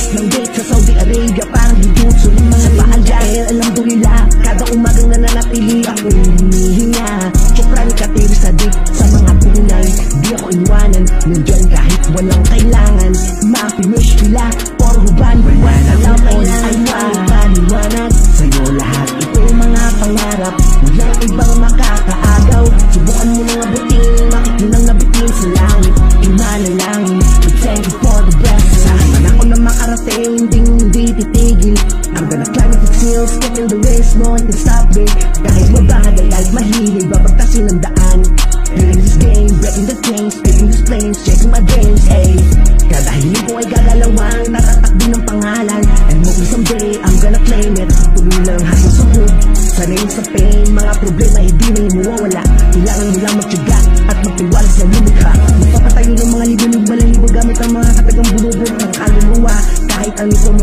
ng date sa Saudi Arabia, parang jujutsu ng mga paal dahil alhamdulillah, kada umagang nananatili akong humihinga. Syukran katiri sa dik sa mga tunay, di ako iwanan, nandyan kahit walang kailangan. Mapinish nila, or huban, wala lang on ay paliwanag sa'yo lahat. Ito mga pangarap, walang ibang makakaagaw. Subukan mo nang abutin, makikinang nabitin sa langit. Imana lang, but thank you for the best. Saan man ako na makarating, hindi titigil. I'm gonna climb the hills, get in the race, no one can stop me. Kahit mabagal at mahilig, babagtasin ang daan. Playing this game, breaking the chains, speaking these planes, checking my brains, hey. Kada hiling ko ay gagalawang, natatak din ang pangalan. And hopefully someday, I'm gonna claim it. Tuloy lang hanggang sa hood, sanay sa pain. Mga problema hindi na mawawala. Kailangan mo lang magtiyaga at magtiwala sa lumikha. Magpapatayo ng mga libo-libo gamit ang mga katagang bulubog ng kaluluwa. Kahit ang ito